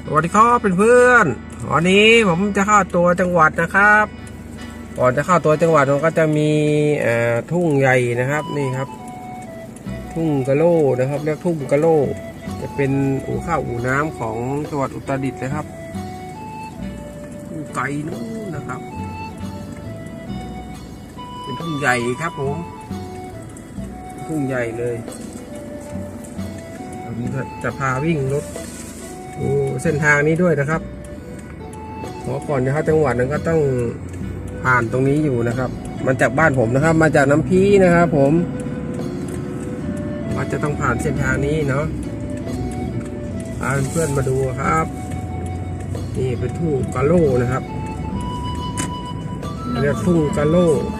สวัสดีครับเพื่อนๆวันนี้ผมจะเข้าตัวจังหวัดนะครับก่อนจะเข้าตัวจังหวัดมันก็จะมีทุ่งใหญ่นะครับนี่ครับทุ่งกะโลนะครับเรียกทุ่งกะโลจะเป็นอู่ข้าวอู่น้ำของจังหวัดอุตรดิตถ์นะครับไกลนู้นนะครับเป็นทุ่งใหญ่ครับผมทุ่งใหญ่เลยผมจะพาวิ่งรถดูเส้นทางนี้ด้วยนะครับเพราะก่อนจะเข้าจังหวัดนั้นก็ต้องผ่านตรงนี้อยู่นะครับมาจากบ้านผมนะครับมาจากน้ำพีนะครับผมว่าจะต้องผ่านเส้นทางนี้เนาะพาเพื่อนมาดูครับนี่เป็นทุ่งกะโลนะครับเรียกทุ่งกะโล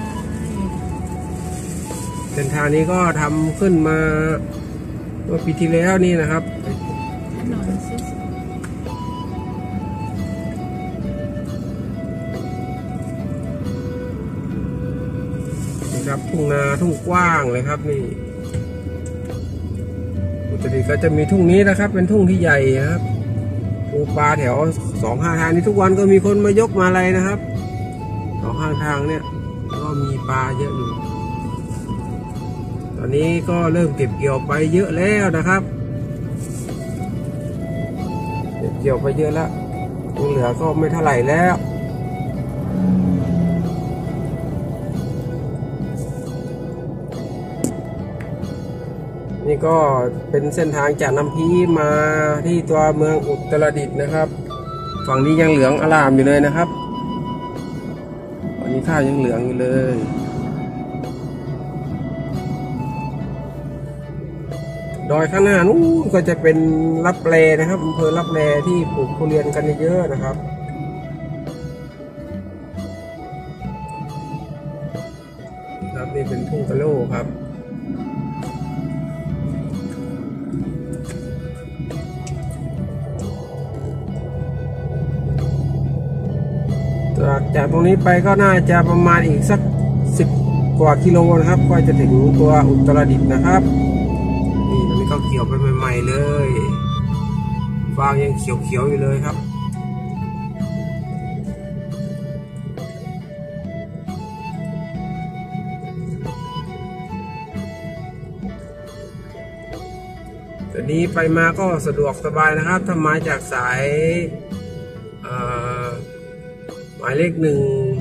เส้นทางนี้ก็ทำขึ้นมาเมื่อปีที่แล้วนี่นะครับครับทุ่งนาทุ่งกว้างเลยครับนี่อุตรดิตถ์ก็จะมีทุ่งนี้นะครับเป็นทุ่งที่ใหญ่ครับปูปลาแถว2 ข้างทางนี้ทุกวันก็มีคนมายกมาอะไรนะครับ2 ข้างทางเนี่ยก็มีปลาเยอะอยู่ตอนนี้ก็เริ่มเก็บเกี่ยวไปเยอะแล้วนะครับเก็บเกี่ยวไปเยอะแล้วเหลือก็ไม่เท่าไหร่แล้วนี่ก็เป็นเส้นทางจากน้ำพีมาที่ตัวเมืองอุตรดิตถ์นะครับฝั่งนี้ยังเหลืองอลามอยู่เลยนะครับฝั่งนี้ข้าวยังเหลืองอยู่เลยดอยข้างหน้านู้นก็จะเป็นลับแลนะครับอำเภอลับแลที่ปลูกทุเรียนกันเยอะนะครับครับนี่เป็นทุ่งกะโลครับจากตรงนี้ไปก็น่าจะประมาณอีกสัก10 กว่ากิโลนะครับก็จะถึงตัวอุตรดิตถ์นะครับนี่ตรงนี้ก็เกี่ยวไปใหม่ๆเลยฟางยังเขียวๆอยู่เลยครับแต่นี้ไปมาก็สะดวกสบายนะครับถ้ามาจากสายหมายเลข 1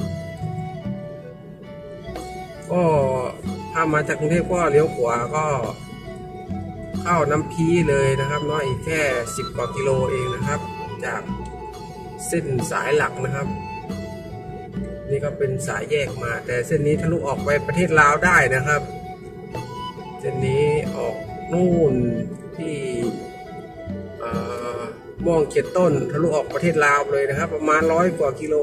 ก็ถ้ามาจากกรุงเทพก็เลี้ยวขวาก็เข้าน้ำพีเลยนะครับน้อยอีกแค่10 กว่ากิโลเองนะครับจากเส้นสายหลักนะครับนี่ก็เป็นสายแยกมาแต่เส้นนี้ทะลุออกไปประเทศลาวได้นะครับเส้นนี้ออกนู่นที่ม่วง7 ต้นทะลุออกประเทศลาวเลยนะครับประมาณ100 กว่ากิโล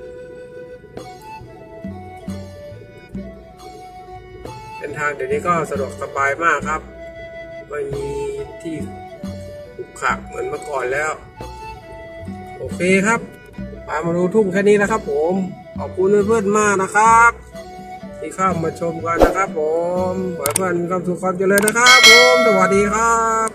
เส้นทางเดี๋ยวนี้ก็สะดวกสบายมากครับไม่มีที่ขรุขระเหมือนเมื่อก่อนแล้วโอเคครับพามาดูทุ่งแค่นี้นะครับผมขอบคุณเพื่อนๆมากนะครับที่เข้ามาชมกันนะครับผมขอให้เพื่อนมีความสุขความเจริญนะครับผมสวัสดีครับ